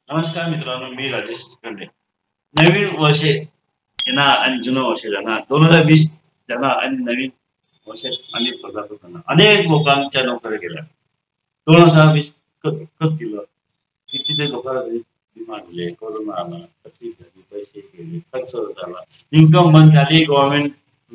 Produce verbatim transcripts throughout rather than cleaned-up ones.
नमस्कार मित्रांनो, मी राजेश खंडे. नवीन वर्ष येणार आणि जुनं वर्ष जाणार. दोन हजार वीस जाणार आणि नवीन वर्षात अनेक पदार्थ करणार. अनेक लोकांच्या नोकऱ्या गेल्या. दोन हजार वीस कत गेलं. किती लोकांना विमा दिले, कोरोना आला, तकलीफ झाली, पैसे गेले, खर्च झाला, इन्कम बंद झाली, गव्हर्नमेंट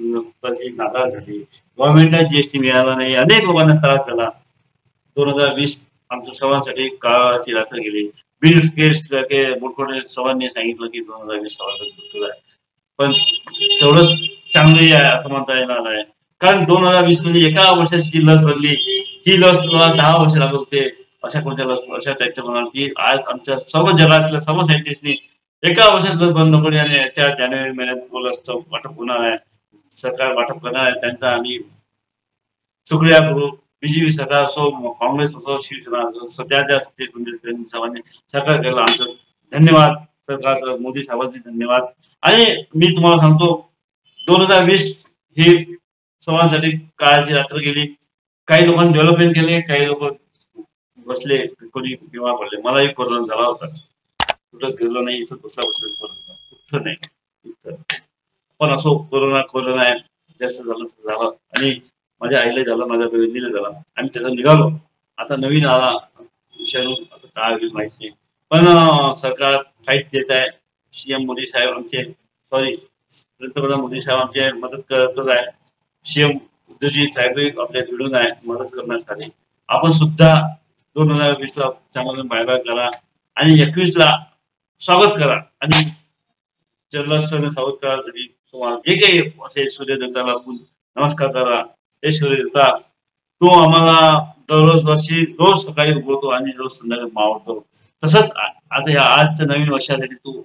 कधी नाराज झाली, गव्हर्नमेंटला जीएसटी मिळाला नाही, अनेक लोकांना त्रास झाला. दोन हजार वीस आमच्या सर्वांसाठी काळाची रात्र गेली. बिल गेट्स मुरकुटे सर्वांनी सांगितलं की दोन हजार वीस सर्वांचा आहे, पण तेवढंच चांगली आहे असं म्हणता येणार नाही. कारण दोन हजार वीस मध्ये एका वर्षात जी लस बनली, ती लस दहा वर्ष लागत होते. अशा कोणत्या लस अशा त्यांच्या मनात की आज आमच्या सर्व जगातल्या सर्व सायंटिस्टनी एका वर्षात लस बंद पडली आणि त्या जानेवारी महिन्यात लसचं वाटप होणार आहे. सरकार वाटप करणार आहे. त्यांचा आम्ही शुक्रिया करू. बीजेपी सरकार असो, काँग्रेस असो, शिवसेना असो, सध्या ज्या सर्वांनी सरकार केलं आमचं धन्यवाद. सरकारचं मोदी साहेबांचे धन्यवाद. आणि मी तुम्हाला सांगतो, दोन हजार वीस ही सर्वांसाठी काळाची रात्र गेली. काही लोकांनी डेव्हलपमेंट केले, काही लोक बसले, कोणी किंवा पडले. मलाही कोरोना झाला होता. कुठं गेलो नाही, इथं दुसरा वर्ष कोरोना कुठं नाही. पण असो, कोरोना कोरोना आहे, जास्त झालं झालं. आणि माझ्या आईला झालं, माझ्या बहिणीला झाला. आम्ही त्याचा निघालो. आता नवीन आला विषाणू, आता काय होईल माहित नाही. पण सरकार फाईट देत आहे. सीएम मोदी साहेब आमचे सॉरी पंतप्रधान मोदी साहेब आमचे मदत करत आहे. सीएम उद्धवजी साहेब आपल्या भिडून आहे मदत करण्यासाठी. आपण सुद्धा दोन हजार वीस ला चांगलं बायबाय करा आणि एकवीस ला स्वागत करा. आणि जल्लोषाने स्वागत करा. तरी तुम्हाला जे काही असे सूर्यदेवताला नमस्कार करा. हे सूर्यदेवता, तो आम्हाला दररोज वर्षी रोज सकाळी उगवतो आणि रोज संध्याकाळी मावळतो. तसंच आता या आजच्या नवीन वर्षासाठी तू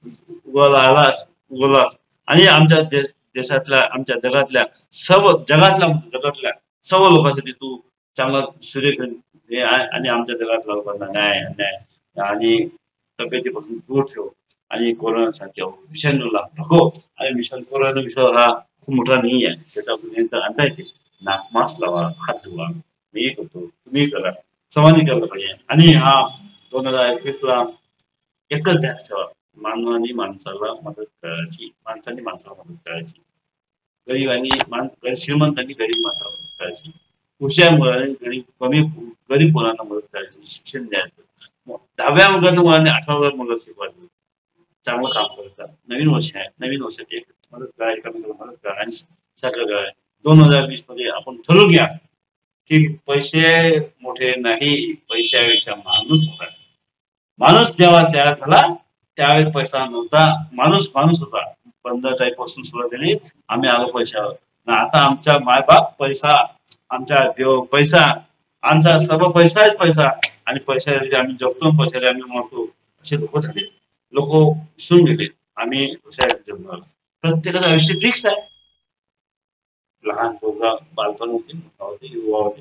उगवला आलास उगवलास आणि आमच्या देश देशातल्या आमच्या जगातल्या सर्व जगातल्या जगातल्या सर्व लोकांसाठी तू चांगला सूर्य आणि आमच्या जगातल्या लोकांना न्याय अन्याय आणि तब्येतीपासून दूर ठेव. आणि कोरोना सारख्या विषाणूला नको. आणि विषाणू कोरोना विषय हा खूप मोठा नाही आहे, त्याच्यापासून आणता येते. नाक मास्क लावा, हात धुवा. मी करतो, तुम्ही करा, सर्वांनी केलं पाहिजे. आणि हा दोन हजार एकवीस ला एकच ध्यास ठेवा, मानवानी माणसाला मदत करायची, माणसाने माणसाला मदत करायची, गरीबांनी मान श्रीमंतांनी गरीब माणसाला मदत करायची, हुशार मुलांनी गरीब कमी गरीब मुलांना मदत करायची, शिक्षण द्यायचं. दहाव्या वर्गाच्या मुलांनी अठरा वर्गात मुलं शिकवायचं. चांगलं काम करायचं. नवीन वर्ष आहे, नवीन वर्षाची मदत करा, मदत करा आणि सगळं करा. दोन हजार वीस मध्ये आपण ठरवून घ्या की पैसे मोठे नाही, पैशापेक्षा माणूस मोठा. माणूस जेव्हा तयार झाला त्यावेळेस पैसा नव्हता, माणूस माणूस होता. पंधरा तारीख पासून सुरुवात झाली, आम्ही आलो पैशावर. आता आमचा मायबाप पैसा, आमचा देव पैसा, आमचा सर्व पैसाच पैसा. आणि पैशासाठी आम्ही जगतो, पैशासाठी आम्ही मरतो. असे लोक झाले, लोक विसरून गेले. आम्ही जगणार. प्रत्येकाचं आयुष्य फिक्स आहे. लहान पोरगा बालपण होते, मोठा होते, युवा होते,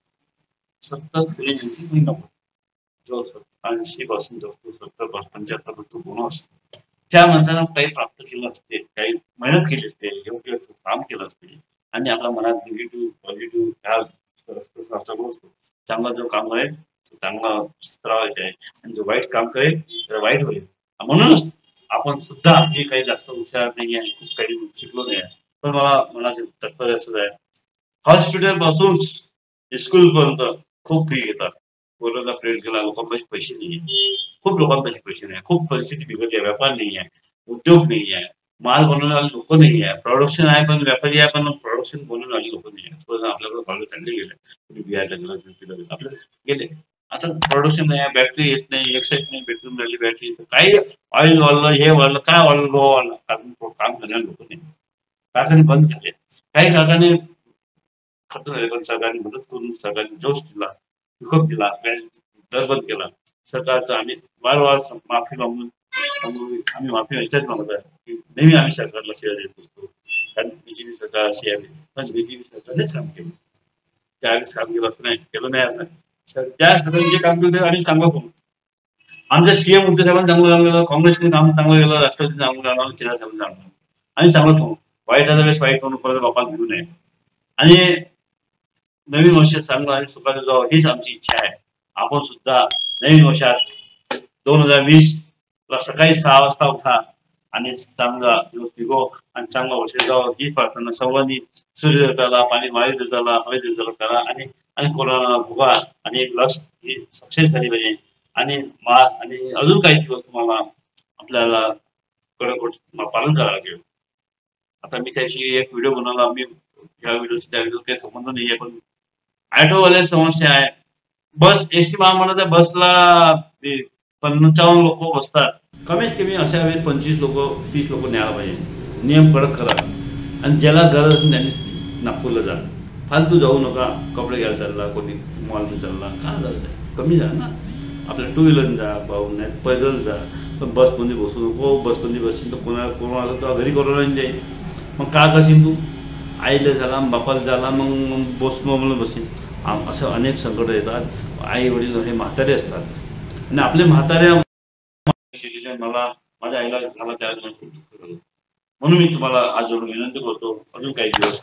सतत नको. जो ऐंशी पासून जगतो, सत्तर पासून पंच्याहत्तर पासून गुण असतो, त्या माणसानं काही प्राप्त केलं असते, काही मेहनत केली असते, योग्य काम केलं असते. आणि आपल्या मनात निगेटिव्ह पॉझिटिव्ह ह्या असतो. चांगला जो काम करेल तो चांगला आहे, आणि जो वाईट काम करेल तर वाईट होईल. म्हणूनच आपण सुद्धा हे काही जास्त हुशार नाही आहे, खूप काही शिकलो नाही आहे, पण मला मनाचे तात्पर्य असं आहे, हॉस्पिटल पासून स्कूल पर्यंत खूप फी घेतात. कोरोना पिरियड गेला, लोकांपाशी पैसे नाही आहे, खूप लोकांपाशी पैसे नाही, खूप परिस्थिती बिघडली आहे, व्यापार नाही आहे, उद्योग नाही आहे, माल बनवणारे लोक नाही आहे, प्रोडक्शन आहे पण व्यापारी आहे पण प्रोडक्शन बनवणारी लोक नाही आहे. आपल्याकडे भाडं चालले गेले, कुणी बिहारला गेलं, आपल्याला गेले. आता प्रोडक्शन नाही, बॅटरी येत नाही, एक्साईट नाही, बेडरूम राहिली बॅटरी, काही ऑइल वाढलं, हे वाढलं, काय वाढलं, लो वाढलं, कारण काम करणारे लोक नाही, कारखाने बंद झाले. काही कारखाने खतम झाले, पण सरकारने मदत करून सरकारने जोश दिला, पिकअप दिला, दर बंद केला. सरकारचा आम्ही वारंवार माफी मागून आम्ही माफी याच्यात मागत आहे की नेहमी आम्ही सरकारला शेअर देत असतो, कारण बीजेपी सरकार अशी आहे. पण बीजेपी सरकारनेच काम केलं, त्यावेळेस काम केलं असं नाही, केलं नाही असं नाही. त्या सरकारने जे काम केलं आणि चांगलं करू. आमच्या सीएम उद्धव साहेबांनी चांगलं काम केलं, काँग्रेसने काम चांगलं केलं, राष्ट्रवादीने चांगलं काम केलं, केंद्र सरकारने चांगलं आणि चांगलंच करू. वाईट वेळेस वाईट करून परत बापाला घेऊ नये. आणि नवीन वर्ष चांगलं आणि सुखाचं जावं हीच आमची इच्छा आहे. आपण सुद्धा नवीन वर्षात दोन हजार वीस ला सकाळी सहा वाजता उठा आणि चांगला दिवस निघो आणि चांगला वर्ष जावं ही प्रार्थना सर्वांनी सूर्यदेवताला पाणी वायू देवताला हवे देवताला करा आणि आणि कोरोना भोगा आणि एक लस ही सक्सेस झाली पाहिजे आणि मास्क आणि अजून काही दिवस तुम्हाला आपल्याला कडक पालन करावं लागेल. आता मी त्याची एक व्हिडिओ बनवला. मी ह्या व्हिडिओशी त्या व्हिडिओ काही संबंध नाहीये, पण ऑटोवाल्या समस्या आहे. बस एस टी महामंडळाच्या बसला पंचावन्न लोक बसतात. कमीत कमी अशा वेळी पंचवीस लोक तीस लोक न्यायला पाहिजे. नियम कडक करा आणि ज्याला गरज असेल त्यांनी नागपूरला जा. फालतू जाऊ नका. कपडे घ्यायला चालला, कोणी मॉलमध्ये चालला, का जायचं कमी जा ना. आपल्या टू व्हीलरने जा, पाहून नाही पैदल जा, पण बसमध्ये बसू नको. बसमध्ये बसशील तर कोणाला कोरोना आला तर घरी कोरोना जाईल. मग का करशील तू? आईला झाला, बापाला झाला, मग बस म्हणून बसेल. असं अनेक संकट येतात. आई वडील हे म्हातारे असतात आणि आपले म्हाताऱ्या मला माझ्या आईला झाला त्या म्हणून मी तुम्हाला आज जोडून विनंती करतो अजून काही दिवस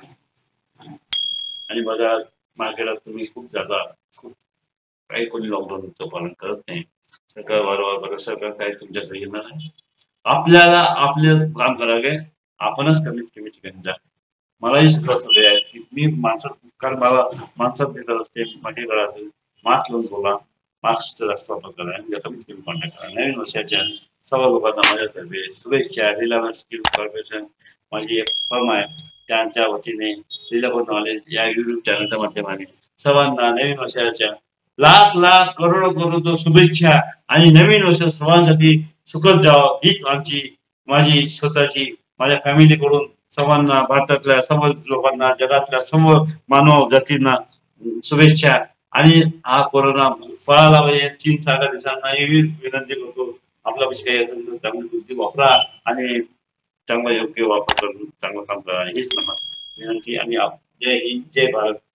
आणि माझ्या मार्केटात तुम्ही खूप जाता. खूप काही कोणी लॉकडाऊनचं पालन करत नाही. सरकार वारंवार बरं सरकार काही तुमच्याकडे येणार नाही. आपल्याला आपले काम करावे. आपणच कमीत कमी ठिकाणी जा. मलाही सवय आहे की मी माणसात कारण मला माणसात भेटत असते. माझ्या घरात मास्क लावून बोला. मास्कचा जास्त वापर करा आणि कमीत कमी कॉन्टॅक्ट करा. नवीन वर्षाच्या सर्व लोकांना माझ्यातर्फे शुभेच्छा. रिलायन्स स्किल कॉर्पोरेशन माझी एक फर्म आहे, त्यांच्या वतीने रिलायन्स नॉलेज या युट्यूब चॅनलच्या माध्यमाने सर्वांना नवीन वर्षाच्या लाख लाख करोडो करोडो शुभेच्छा आणि नवीन वर्ष सर्वांसाठी सुखद जावं हीच आमची माझी स्वतःची माझ्या फॅमिलीकडून सर्वांना भारतातल्या सर्व लोकांना जगातल्या सर्व मानव जातींना शुभेच्छा. आणि हा कोरोना पळाला पाहिजे. तीन चार दिवसांना विनंती करतो आपला पैसे काही असेल तर चांगली बुद्धी वापरा आणि चांगला योग्य वापर करून चांगलं काम करा हीच विनंती. आणि जय हिंद जय भारत.